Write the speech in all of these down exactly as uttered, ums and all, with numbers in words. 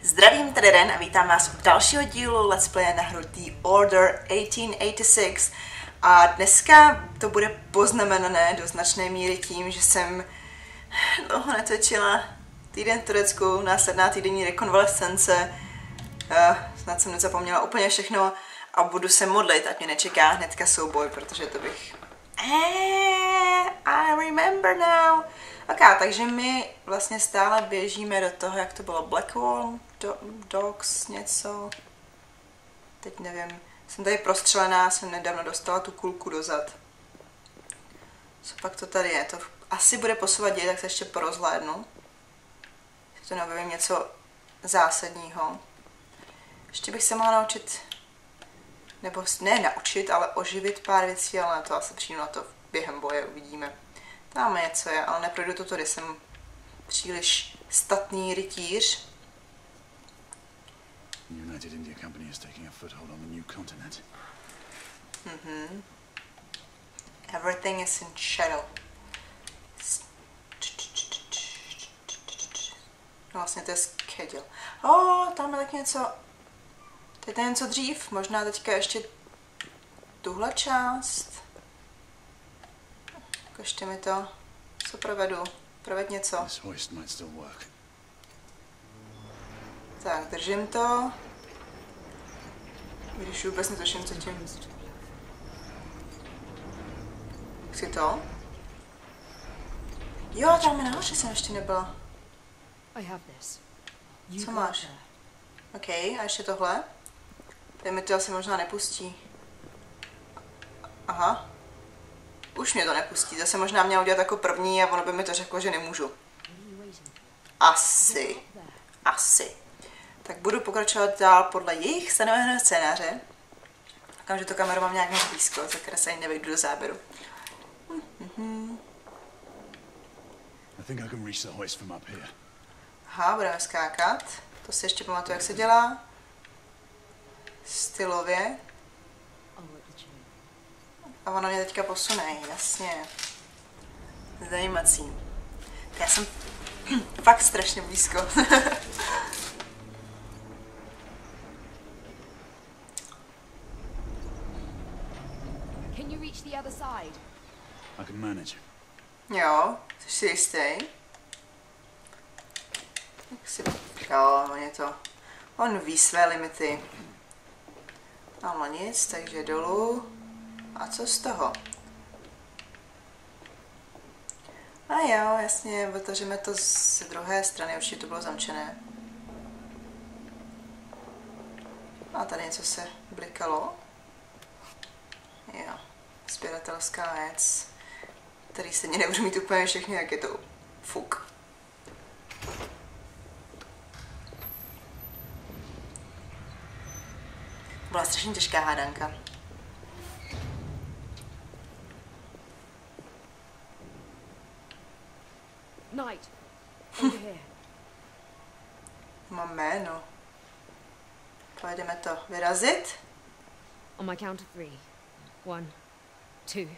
Zdravím, tady Ren a vítám vás u dalšího dílu Let's Play na hru The Order osmnáct osmdesát šest a dneska to bude poznamenané do značné míry tím, že jsem dlouho netočila týden v Turecku, následná týdenní rekonvalescence, uh, snad jsem nezapomněla úplně všechno a budu se modlit, ať mě nečeká hnedka souboj, protože to bych... Eh, I remember now. Ok, takže my vlastně stále běžíme do toho, jak to bylo, Blackwall, do, Dogs, něco, teď nevím, jsem tady prostřelená, jsem nedávno dostala tu kulku dozad. Co pak to tady je, to asi bude posouvat děj, tak se ještě porozhlédnu, že to neobjevím něco zásadního. Ještě bych se mohla naučit, nebo ne naučit, ale oživit pár věcí, ale to asi přijdu na to během boje, uvidíme. Tam něco je, ale neprojdu to tady, jsem příliš statný rytíř. United India Company is taking a foothold on the new continent. Mhm. Everything is in shadow. No vlastně to je schedule. Oh, tam je tak něco. Teď je něco dřív, možná teďka ještě tuhle část. Ukažte mi to, co provedu, proved něco. Tak, držím to. Když vůbec netuším, co tím. Chci to? Jo, tam je nahoře, jsem ještě nebyla. Co máš? OK, a ještě tohle? Tady mi to asi možná nepustí. Aha. Už mě to nepustí, zase možná měla udělat jako první a ono by mi to řeklo, že nemůžu. Asi. Asi. Tak budu pokračovat dál podle jejich stanoveného scénáře. Doufám, že to kameru mám nějak moc blízko, za které se ani nevejdu do záběru. Mm-hmm. Aha, budeme skákat. To si ještě pamatuju, jak se dělá. Stylově. A ono mě teďka posune, jasně. Zajímací. Já jsem fakt strašně blízko. Can you reach the other side? I can manage. Jo, jsi si jistý? Tak si... Jo, on je to... On ví své limity. Tam nic, takže dolů. A co z toho? A jo, jasně, otevřeme to z druhé strany, určitě to bylo zamčené. A tady něco se blikalo. Jo, sběratelská věc, který stejně nebudu mít úplně všechny, jak je to fuk. Byla strašně těžká hádanka. Knight, over here. Mám jméno. Pojedeme to vyrazit. On my count of three. One, two.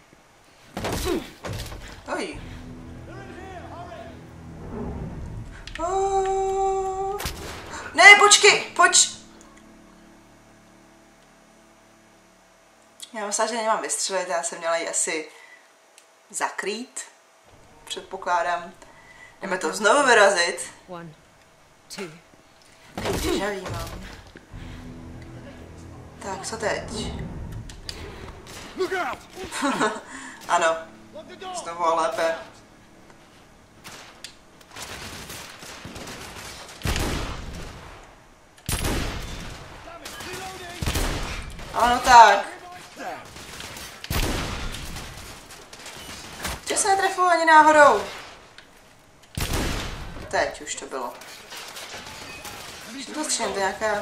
Oj. Oh. Ne, počkej, poč. Já myslím, že nemám vystřelit, já jsem měla ji asi zakrýt. Předpokládám. Jdeme to znovu vyrazit. One, two. Dežaví mám. Tak, co teď? Ano. Znovu a lépe. Ano, tak. Že se netrefil ani náhodou. Teď už to bylo. Co to střílím, to je nějaká...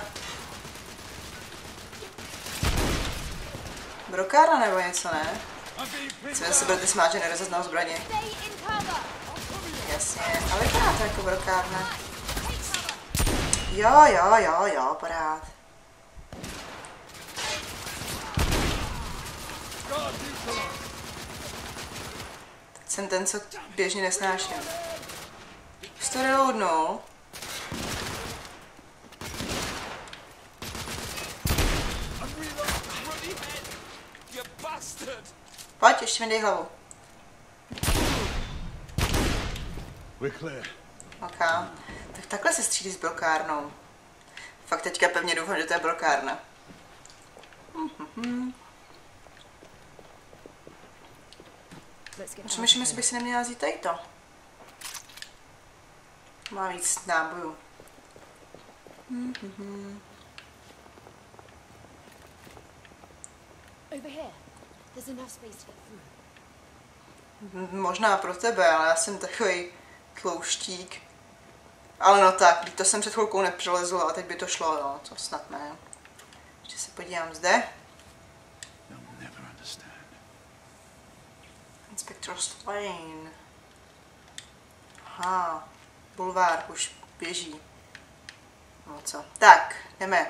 brokárna nebo něco, ne? Co se budete smát, že nerozeznal zbraně? Jasně, ale vypadá to jako brokárna. Jo, jo, jo, jo, porád. Teď jsem ten, co běžně nesnáším. Už to reloadnul. Pojď, ještě mi dej hlavu. Ok. Tak takhle se střílí s brokárnou. Fakt teďka pevně doufám, že to je brokárna. Mm-hmm. Přemýšlím, jestli bych si neměla vzít tady to. Má víc nábojů. Mm-hmm. Over here. There's enough space to get through. Možná pro tebe, ale já jsem takový tlouštík. Ale no tak, to jsem před chvilkou nepřelezl a teď by to šlo, no, to snad ne. Ještě se podívám zde. Inspector Slane. Aha, bulvár už běží. No co, tak, jdeme.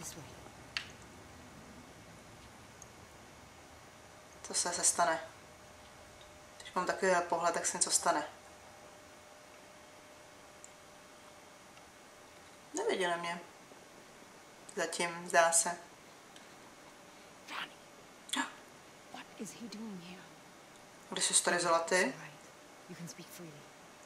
Co se se stane? Když mám takový pohled, tak se něco stane. Neviděli mě. Zatím, zdá se. What is he doing here? Kde jsi tady zlaty? You can speak freely.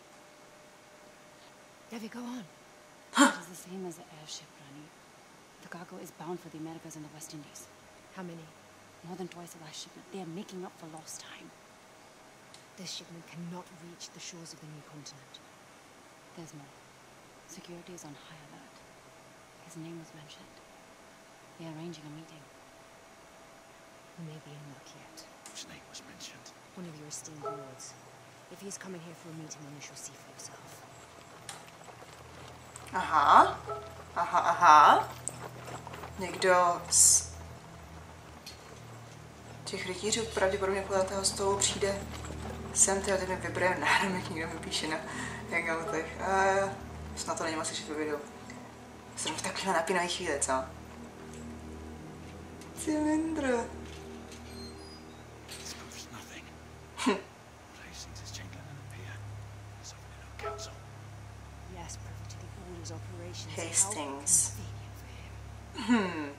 Devi, go on. It is the same as the airship, Rani. The cargo is bound for the Americas and the West Indies. How many? More than twice the last shipment. They are making up for lost time. This shipment cannot reach the shores of the new continent. There's more. Security is on high alert. His name was mentioned. They are arranging a meeting. We may be in luck yet. Whose name was mentioned? One of your esteemed lords. If he is coming here for a meeting, then you shall see for yourself. Aha. Aha, aha. Někdo z těch rytířů pravděpodobně podle toho stolu přijde sem, tyhle, teď mi vybraje nádomek, někdo mi píše na hangoutech. Uh, snad to není moc slyšet ve videu. Jsem v takovýhle napínavý chvíli, co? Cylindr. Hastings. Hmm.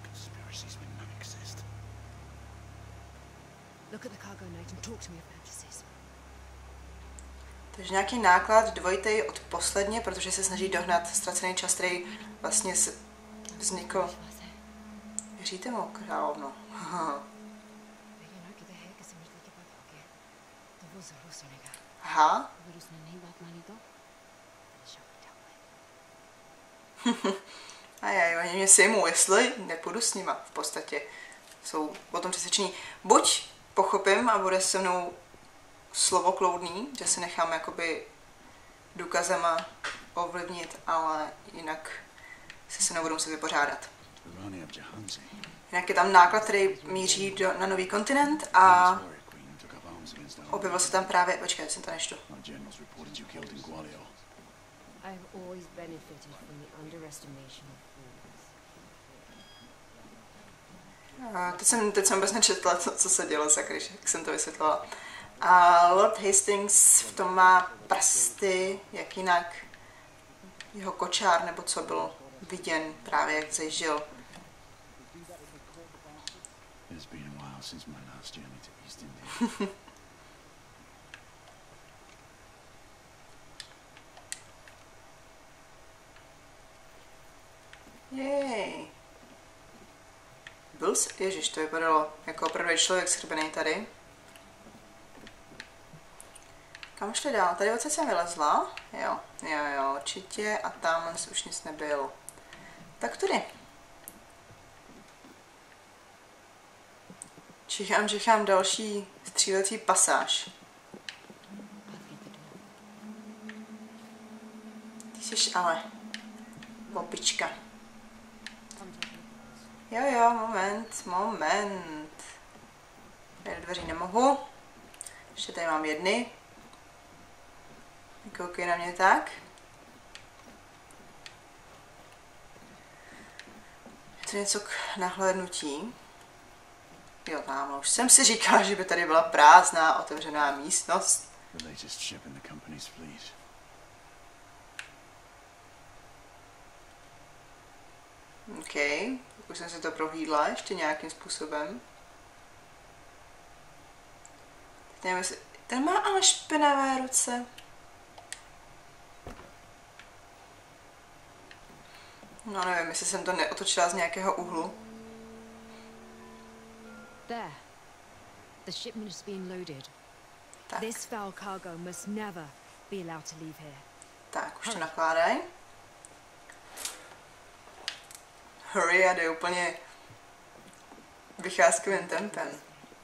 Look at the cargo note and talk to me of purchases. Takže nějaký náklad dvojitej od posledně, protože se snaží dohnat ztracený čas, který vlastně vznikl. Věříte mu, královno? Aha. A já, oni mě sejmou, jestli nepůjdu s nima v podstatě. Jsou o tom přesvědčení. Buď pochopím a bude se mnou slovo kloudný, že se nechám jakoby důkazema ovlivnit, ale jinak se se mnou budou muset vypořádat. Jinak je tam náklad, který míří do, na nový kontinent a objevil se tam právě... Počkej, jsem to neštu. I've always benefited from the underestimation of fools. A teď jsem, teď jsem vůbec nečetla, co, co se dělo, sakryš, jak jsem to vysvětlila. A Lord Hastings v tom má prsty, jak jinak jeho kočár, nebo co byl viděn právě, jak zajížděl. Jej. Byl jsi? Ježiš, to vypadalo jako opravdu člověk schrbený tady. Kam šli dál? Tady odsaď jsem vylezla. Jo, jo, jo, určitě. A tam už nic nebyl. Tak tudy. Čichám, čichám další střílecí pasáž. Ty jsi ale opička. Jo, jo, moment, moment. Tady do dveří nemohu. Ještě tady mám jedny. Koukej na mě tak. Je to něco k nahlédnutí. Jo, tamhle. Už jsem si říkala, že by tady byla prázdná, otevřená místnost. OK, už jsem si to prohlídla ještě nějakým způsobem. Nevím, jestli... Ten má ale špinavé ruce. No nevím, jestli jsem to neotočila z nějakého úhlu. There. The shipment is being loaded. Tak. This foul cargo must never be allowed to leave here. Tak, už to nakládaj. Hurry a jde úplně vycházkovým tempem.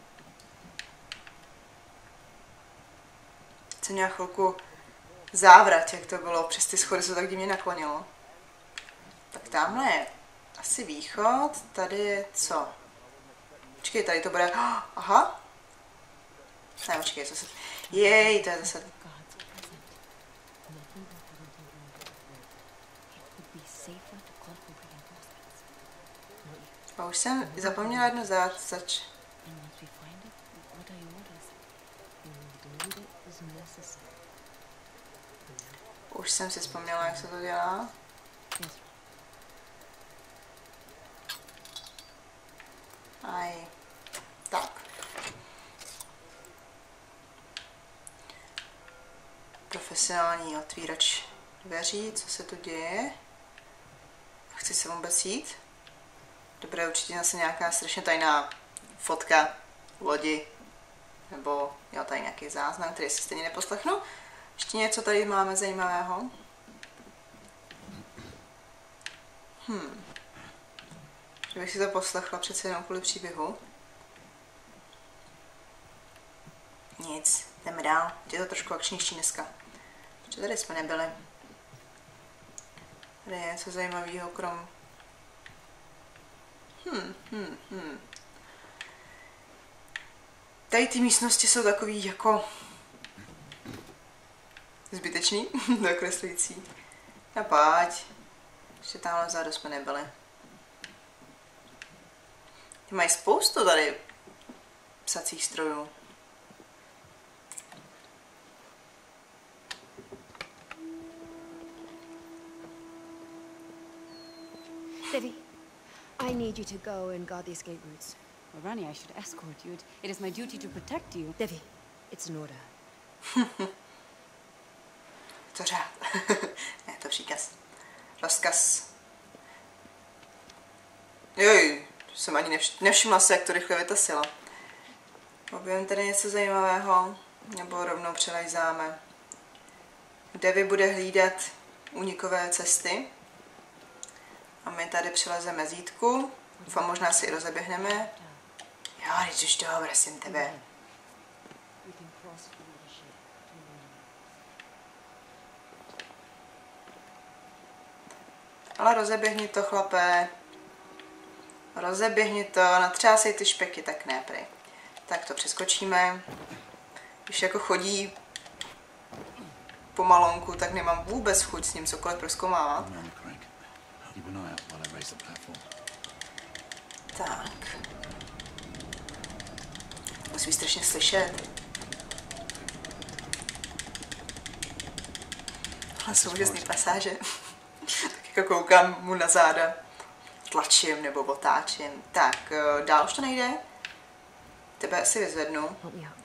Jsem měla chvilku závrat, jak to bylo, přes ty schody se tak divně naklonilo. Tak tamhle je asi východ, tady je co? Počkej, tady to bude... Aha! Ne, počkej, co se... Jej, to je zase... A už jsem zapomněla jednu zač. Už jsem si vzpomněla, jak se to dělá. Aj. Tak. Profesionální otvírač dveří, co se tu děje? Chci se vůbec jít? Dobré, určitě zase nějaká strašně tajná fotka lodi, nebo jo, tady nějaký záznam, který si stejně neposlechnu. Ještě něco tady máme zajímavého. Hm. Že bych si to poslechla přece jenom kvůli příběhu. Nic, jdeme dál. Je to trošku akčnější dneska. Protože tady jsme nebyli. Tady je něco zajímavého, krom... Hm, hm, hm. Tady ty místnosti jsou takový jako... zbytečný, dokreslující. A pojď. Ještě tamhle vzadu jsme nebyli. Ty mají spoustu tady psacích strojů. Vivi, I need you to go and guard the escape routes. Well, Rani, I should escort you. It, it is my duty to protect you. Vivi, it's an order. To řád. Ne, to příkaz. Rozkaz. Joj, jsem ani nevš nevšimla se, jak to rychle vytasila. Objevím tady něco zajímavého, nebo rovnou přelejzáme. Devi bude hlídat únikové cesty. A my tady přelezeme zítku. Doufám, možná si i rozeběhneme. Jo, teď už toho prosím tebe. Ale rozeběhni to, chlapé. Rozeběhni to, natřásej ty špeky, tak ne, prej. Tak to přeskočíme. Když jako chodí pomalonku, tak nemám vůbec chuť s ním cokoliv prozkoumávat. Tak. Musí strašně slyšet. Tohle jsou úžasné pasáže. Tak jako koukám mu na záda. Tlačím nebo otáčím. Tak, dál už to nejde. Tebe si vyzvednu.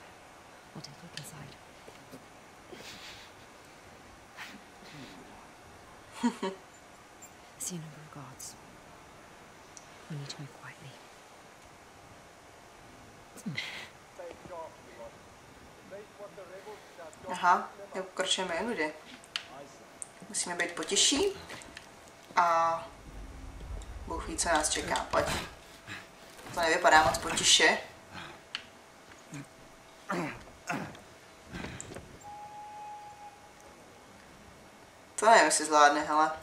Aha, pokračujeme jinudy. Musíme být potiší a Bůh ví, co nás čeká. Pojď. To nevypadá moc potiše. To nevím, jestli zvládne, hele.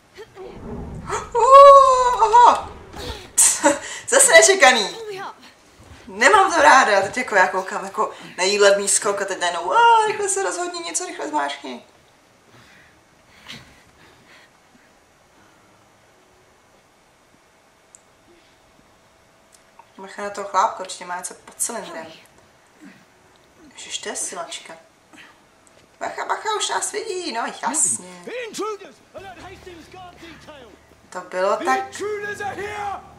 Uh, oho. Zase nečekaný. Nemám to ráda, teď jako já koukám jako na jí ledný skok a teď najednou, uh, rychle se rozhodni, něco rychle zmáškni. Macha na toho chlápka, určitě má něco pod cylindrem. Ježiš, to je silačka. Bacha, bacha, už nás vidí, no jasně. To bylo tak...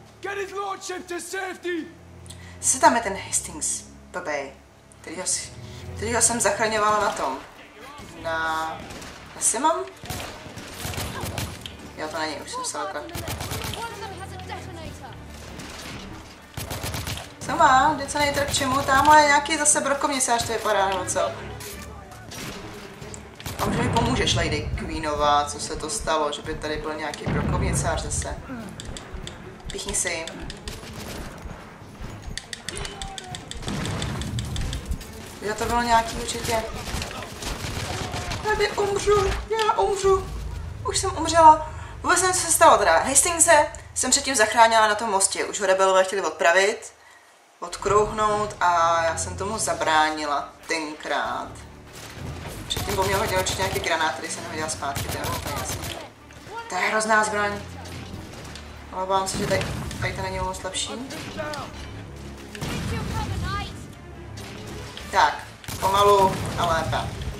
Zase tam je ten Hastings, blbej, který ho si Teď ho jsem zachraňovala na tom. Na... Asi mám? Jo, to není, už jsem se lekla. Co má? Detonator k čemu? Tamhle je nějaký zase brokovnisář, to vypadá, nebo co? A možná mi pomůžeš, Lady Queenová, co se to stalo, že by tady byl nějaký brokovnicář zase. Píchni si. Já to bylo nějaký určitě. Tady umřu, já umřu. Už jsem umřela. Vůbec nevím, co se stalo teda. Hastingse jsem předtím zachránila na tom mostě. Už ho rebelové chtěli odpravit, odkrouhnout a já jsem tomu zabránila tenkrát. Předtím po mě hodil určitě nějaký granát, který jsem nehodila zpátky. To je hrozná zbraň. Ale obávám se, že tady, tady to není moc lepší. Tak, pomalu a lépe.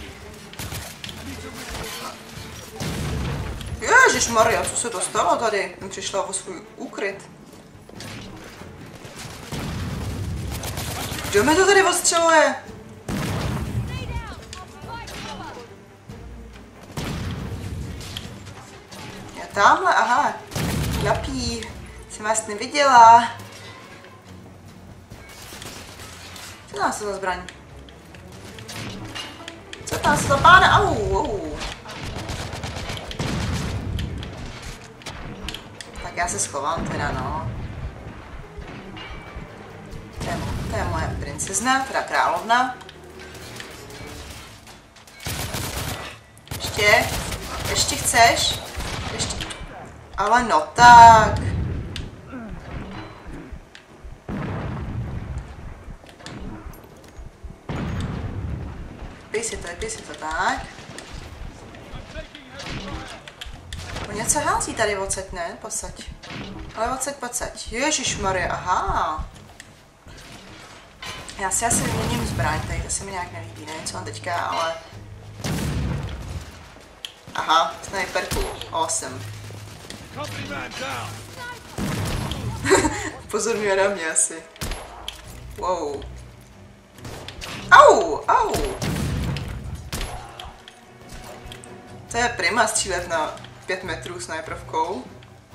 Ježišmarja, co se to stalo tady? Jsem přišla o svůj úkryt. Kdo mi to tady odstřeluje? Já tamhle, aha. Chlapí, jsem vás neviděla. Co tam se za zbraň? Co tam se za pána? Au, au. Tak já se schovám teda, no. To je, to je moje princezna, teda královna. Ještě? Ještě chceš? Ještě. Ale no tak. Pij si to, pij si to, tak. On něco hází tady odsaď, ne? Posaď. Ale odsaď, posaď. Ježišmarja, aha. Já si asi vyměním zbraň, tady to se mi nějak nelíbí, nevím, co mám teďka, ale... Aha, sniperku, awesome. Pozorňuje na mě asi. Wow. Au, au. To je prima střílet na pět metrů sniperovkou.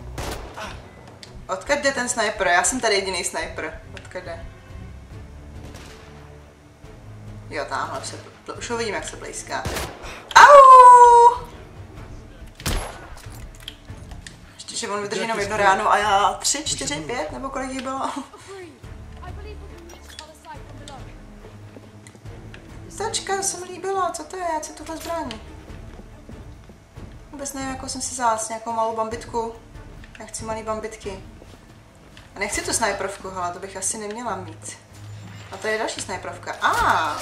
Odkud jde ten sniper? Já jsem tady jediný sniper. Odkud jde? Jo, tamhle se, už ho vidím, jak se blízká. Au! Ještě, že on vydrží jenom jedno ráno a já tři, čtyři, pět, nebo kolik jí bylo? Tačka se mi líbila, co to je? Já chci tuhle zbraň. Vůbec nevím, jakou jsem si zás, nějakou malou bambitku. Já chci malý bambitky. A nechci tu snajperovku, hele, to bych asi neměla mít. A to je další snajperovka. A. Ah.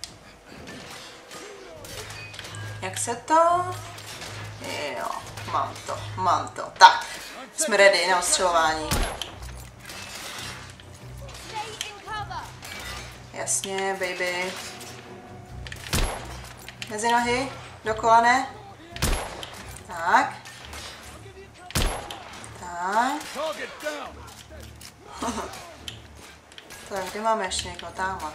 Jak se to? Jo, mám to, mám to. Tak, jsme ready na ostřelování. Jasně, baby. Mezi nohy, do kolene. Tak. Tak. Tak, kde máme ještě někoho? Tamhle.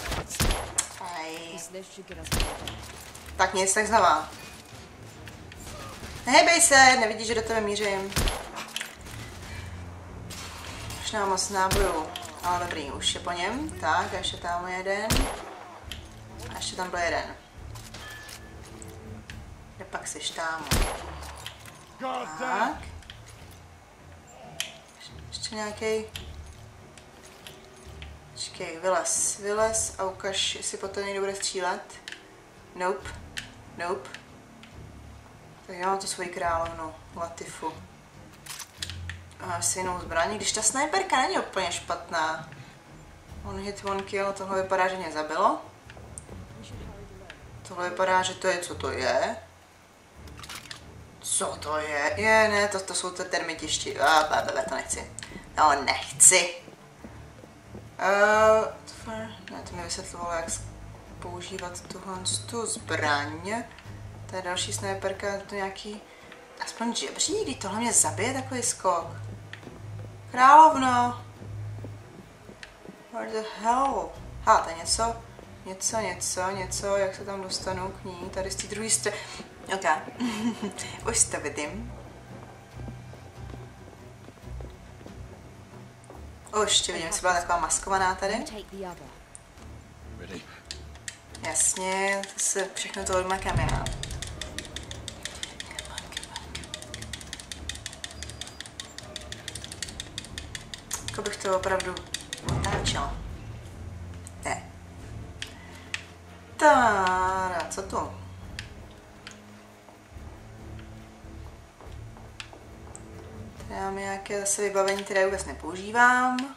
Tak nic, tak znova. Nehejbej se, nevidíš, že do tebe mířím. Už nám moc nábojů. Ale dobrý, už je po něm. Tak, a ještě tam jeden. A ještě tam byl jeden. Kde pak seš tam? Tak. Ještě nějaký. Počkej, vylez, vylez a ukaž, jestli potom někdo bude střílet. Nope, nope. Tak já mám tu svoji královnu, Latifu. A si jinou zbraní, když ta snajperka není úplně špatná. One hit, one kill, tohle vypadá, že mě zabilo. Tohle vypadá, že to je, co to je. Co to je? Je, ne, to, to jsou ty termitišti. A, blabla, to nechci. No, nechci. Uh, ne, to mi vysvětlovalo, jak používat tuhle tu zbraň. To je další sniperka, to nějaký... Aspoň žebřík, když tohle mě zabije takový skok. Královno. What the hell? Ha, to je něco. něco, něco, něco, jak se tam dostanu k ní, tady z té druhé strany. Ok, už to vidím. Už tě vidím, jsi byla taková maskovaná tady. Jasně, to se všechno to odmakám já. Jako bych to opravdu otáčela. Ne. Táda, co tu? Tady mám nějaké zase vybavení, které vůbec nepoužívám.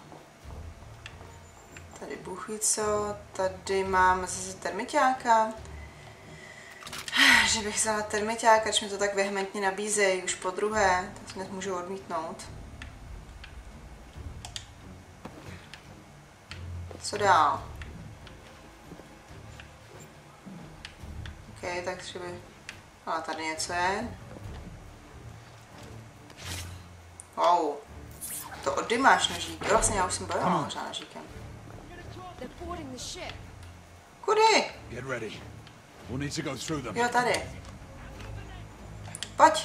Tady bůh co, tady mám zase termiťáka. Že bych vzala termiťáka, když mi to tak vehementně nabízejí už po druhé, tak si můžu odmítnout. Co dál? Ok, tak třeba... Ale tady něco je. Wow. To oddymáš nožík. Jo, vlastně já už jsem bojovala možná nožíkem. Kudy? Jo, tady. Pojď.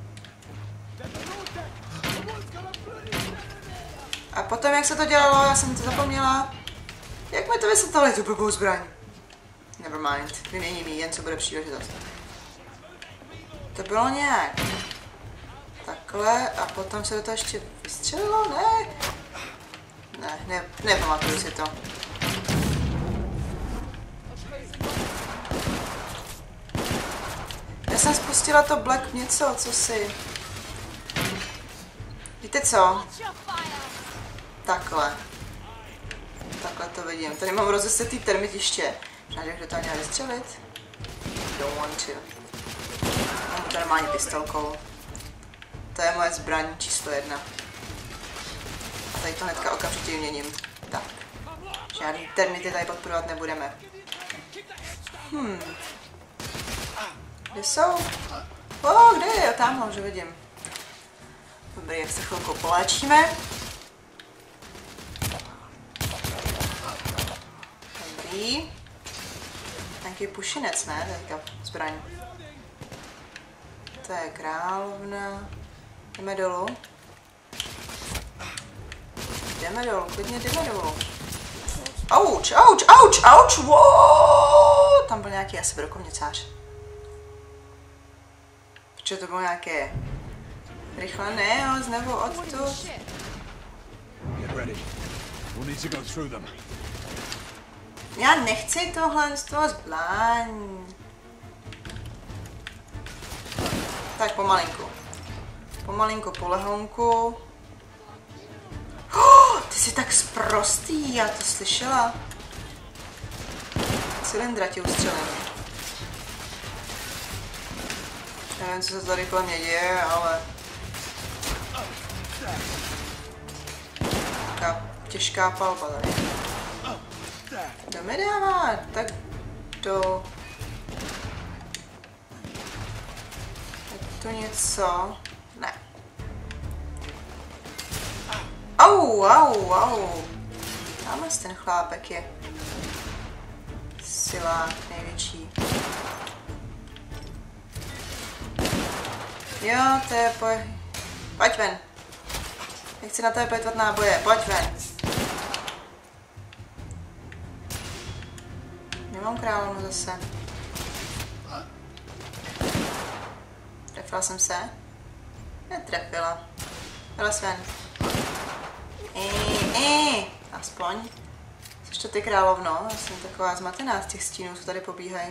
A potom, jak se to dělalo, já jsem to zapomněla. Jak mi to vysvětlili, tu blbou zbraň? Nevermind, vyměním jí, jen co bude příležitost. To bylo nějak. Takhle a potom se do toho ještě vystřelilo, ne? Ne, ne, nepamatuju si to. Já jsem spustila to Black něco, co si... Víte co? Takhle. Takhle to vidím. Tady mám rozesetý termitiště. Možná, že kdo to měl vystřelit? Don't want to. Mám to normálně pistolkou. To je moje zbraň číslo jedna. A tady to hnedka okamžitě vyměním. Tak. Žádný termity tady podporovat nebudeme. Hmm. Kde jsou? O, kde je? Tamhle už vidím. Dobrý, jak se chvilku poléčíme. Dobrý. Nějaký pušinec, ne? Teďka zbraň. To je královna. Jdeme dolů. Jdeme dolů, klidně jdeme dolů. Auč, auč, auč, auč, wow! Tam byl nějaký asi brokovnicář. Protože to bylo nějaké rychle, ne, ale znovu odtud. Já nechci tohle z toho zbraň. Tak pomalinku. Pomalinku, polehounku. Oh, ty jsi tak sprostý, já to slyšela. Cylindra ti ustřelím. Nevím, co se tady kolem mě děje, ale... Taká těžká palba tady. Kdo mi dává? Tak do... Je tu něco? Ne. Au, au, au. Tamhle ten chlápek je silák největší. Jo, to je poj... Pojď ven. Nechci na tebe pojďvat náboje, pojď ven. Nemám královnu zase. Trefila jsem se? Netrefila. Vylez ven. Eee, eee. Aspoň. Což to ty královno? Já jsem taková zmatená z těch stínů, co tady pobíhají.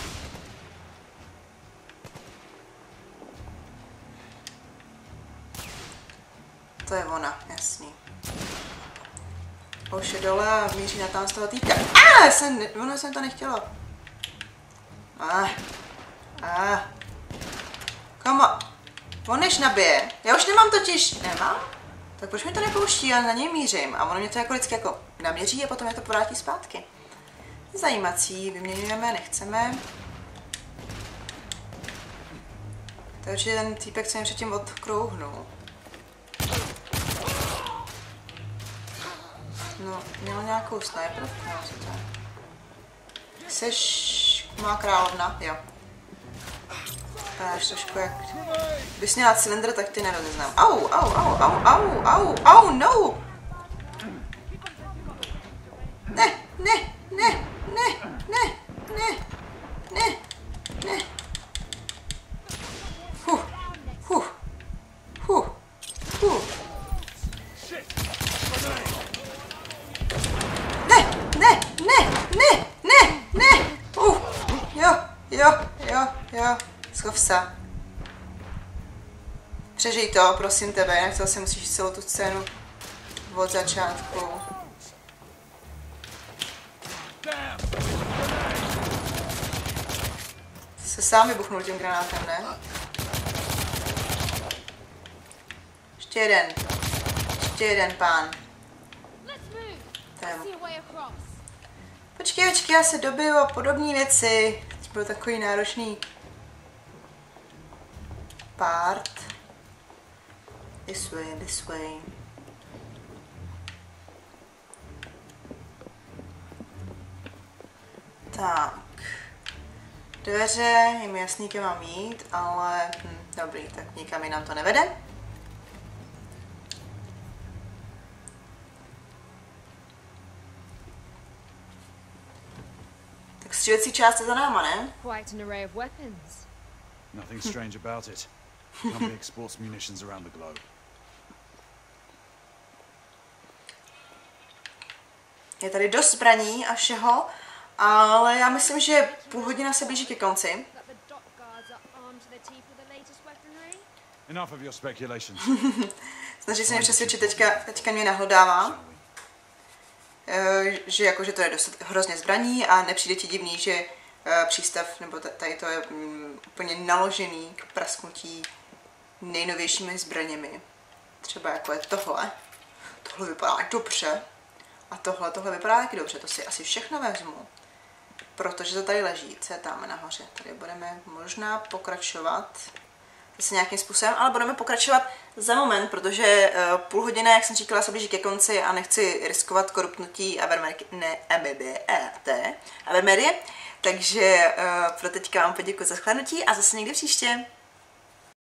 To je ona, jasný. Už je dole a míří na tam z toho týpka. Ah, jsem, ono jsem to nechtělo. Ah, ah. Komo, on než nabije. Já už nemám totiž, nemám? Tak proč mi to nepouští, já na něj mířím. A ono mě to jako vždycky jako naměří a potom mě to povrátí zpátky. Zajímací, vyměňujeme, nechceme. To je určitě ten týpek, co mě předtím odkrouhnul. No, měl nějakou sniperovku, no, co to je? Jseš má královna, jo. Vypadáš trošku jak... Kdybys měla cylindr, tak ty nerozeznám. Au, au, au, au, au, au, au, no! Ne, ne, ne, ne, ne, ne, ne, ne. Huh, huh, huh, huh. Ne, ne, ne, ne, ne, ne. Uh, jo, jo, jo, jo. Schov se. Přežij to, prosím tebe, jinak to si musíš celou tu scénu od začátku. Se sám vybuchnul tím granátem, ne? Ještě jeden. Ještě jeden pán. Tam. Počkej, počkej, já se dobiju a podobné věci. Teď byl takový náročný part. This way, this way. Tak. Dveře, je mi jasný, kde mám jít, ale hm, dobrý, tak nikam jinam to nevede. Tak střílecí část je za náma, ne? Quite an array of weapons. Nothing strange about it. Company exports munitions around the globe. Je tady dost zbraní a všeho, ale já myslím, že půl hodina se blíží ke konci. Enough of your speculations. Snaží se mě přesvědčit, teďka, teďka mě nahlodává, že jakože to je dost hrozně zbraní a nepřijde ti divný, že přístav, nebo tady to je úplně naložený k prasknutí nejnovějšími zbraněmi. Třeba jako je tohle. Tohle vypadá dobře. A tohle, tohle vypadá taky dobře, to si asi všechno vezmu. Protože to tady leží, co je tam nahoře. Tady budeme možná pokračovat zase nějakým způsobem, ale budeme pokračovat za moment, protože uh, půl hodiny, jak jsem říkala, se blíží ke konci a nechci riskovat korupnutí Avermerie, ne, M B B E T, Avermerie. Takže uh, pro teďka vám poděkuji za shlédnutí a zase někdy příště.